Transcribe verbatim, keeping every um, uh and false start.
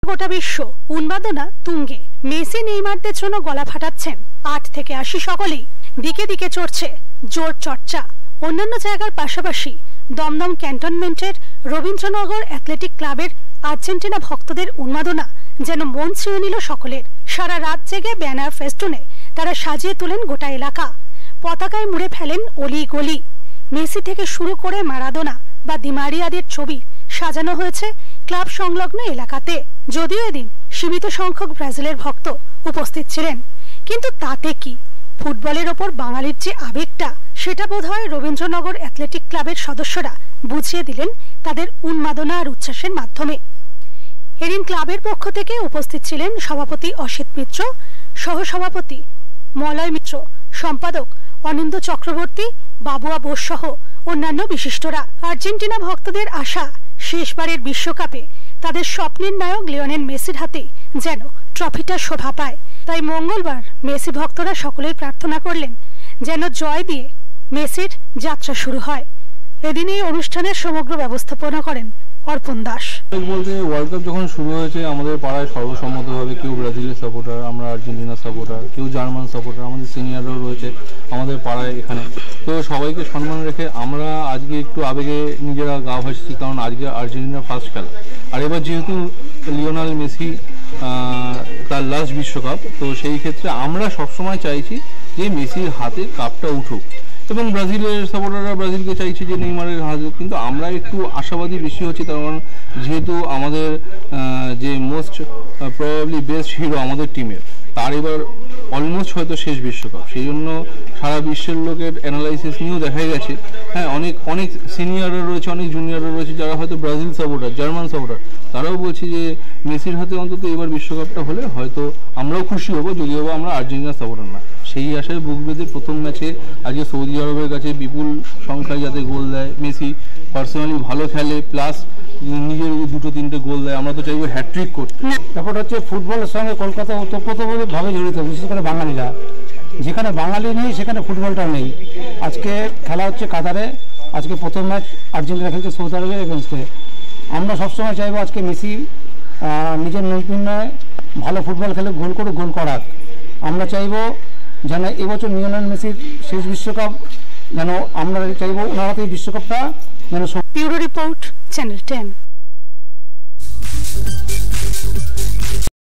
গোটা বিশ্ব উন্মাদনা তুঙ্গে। মেসি নেইমারদের জন্য গলা ফাটাচ্ছেন আট থেকে আশি সকলেই। দিকে দিকে চড়ছে জোর চর্চা। অন্যান্য জায়গার পাশাপাশি দমদম ক্যান্টনমেন্টের রবীন্দ্রনগর অ্যাথলেটিক ক্লাবের আর্জেন্টিনা ভক্তদের উন্মাদনা যেন মন ছুঁয়ে নিল সকলের। সারা রাত জেগে ব্যানার ফেস্টুনে তারা সাজিয়ে তোলেন গোটা এলাকা। পতাকায় মুড়ে ফেলেন অলি গলি। মেসি থেকে শুরু করে মারাদোনা বা দিমারিয়াদের ছবি সাজানো হয়েছে ক্লাব সংলগ্ন এলাকাতে। যদিও এদিন সীমিত সংখ্যক ব্রাজিলের ভক্ত উপস্থিত ছিলেন, কিন্তু তাতে কি, ফুটবলের ওপর বাঙালির যে আবেগটা সেটা বোধহয় রবীন্দ্রনগর অ্যাথলেটিক ক্লাবের সদস্যরা বুঝিয়ে দিলেন তাদের উন্মাদনা আর উচ্ছ্বাসের মাধ্যমে। এদিন ক্লাবের পক্ষ থেকে উপস্থিত ছিলেন সভাপতি অসিত মিত্র, সহসভাপতি মলয় মিত্র, সম্পাদক অনিন্দ চক্রবর্তী, বাবুয়া বোস সহ অন্যান্য বিশিষ্টরা। আর্জেন্টিনা ভক্তদের আশা শেষবারের বিশ্বকাপে তাদের স্বপ্নের নায়ক লিওনেল মেসির হাতে যেন ট্রফিটা শোভা পায়। তাই মঙ্গলবার মেসি ভক্তরা সকলেই প্রার্থনা করলেন যেন জয় দিয়ে মেসির যাত্রা শুরু হয়। এদিন এই অনুষ্ঠানের সমগ্র ব্যবস্থাপনা করেন অর্পণ দাস। বলতে ওয়ার্ল্ড কাপ যখন শুরু হয়েছে আমাদের পাড়ায় সর্বসম্মতভাবে কেউ ব্রাজিলের সাপোর্টার, আমরা আর্জেন্টিনার সাপোর্টার, কেউ জার্মান সাপোর্টার, আমাদের সিনিয়ররাও রয়েছে আমাদের পাড়ায় এখানে। তো সবাইকে সম্মান রেখে আমরা আজকে একটু আবেগে নিজেরা গা ভাসছি, কারণ আজকে আর্জেন্টিনার ফার্স্ট খেলা। আর এবার যেহেতু লিওনেল মেসি তার লাস্ট বিশ্বকাপ, তো সেই ক্ষেত্রে আমরা সবসময় চাইছি যে মেসির হাতে কাপটা উঠুক, এবং ব্রাজিলের সাপোর্টাররা ব্রাজিলকে চাইছে যে নেইমারের হাতে। কিন্তু আমরা একটু আশাবাদী বেশি হচ্ছি, তার কারণ যেহেতু আমাদের যে মোস্ট প্রবাবলি বেস্ট হিরো আমাদের টিমের, তার এবার অলমোস্ট হয়তো শেষ বিশ্বকাপ। সেই জন্য সারা বিশ্বের লোকের অ্যানালাইসিস নিয়েও দেখা গেছে, হ্যাঁ অনেক অনেক সিনিয়ররা রয়েছে, অনেক জুনিয়ররা রয়েছে যারা হয়তো ব্রাজিল সাপোর্টার, জার্মান সাপোর্টার, তারাও বলছে যে মেসির হাতে অন্তত এবার বিশ্বকাপটা হলে হয়তো আমরাও খুশি হব, যদিও আমরা আর্জেন্টিনার সাপোর্টার না। সেই আশায় বুক বেঁধে প্রথম ম্যাচে আজকে সৌদি আরবের কাছে বিপুল সংখ্যায় যাতে গোল দেয়, মেসি পার্সোনালি ভালো খেলে, প্লাস নিজের দুটো তিনটে গোল দেয়, আমরা তো চাইবো হ্যাট্রিক করতে। ব্যাপারটা হচ্ছে ফুটবলের সঙ্গে কলকাতা ওতপ্রোতভাবে জড়িত, বিশেষ করে বাঙালিরা। যেখানে বাঙালি নেই সেখানে ফুটবলটাও নেই। আজকে খেলা হচ্ছে কাতারে, আজকে প্রথম ম্যাচ আর্জেন্টিনা খেলছে সৌদি আরবের এগেনস্টে। আমরা সবসময় চাইবো আজকে মেসি নিজের নৈপুণ্যে ভালো ফুটবল খেলে গোল করে গোল করাক। আমরা চাইবো যেন এবছর লিওনেল মেসির শেষ বিশ্বকাপ, যেন আমরা চাইবো ওনার হাতে বিশ্বকাপটা যেন। Bureau report, channel ten.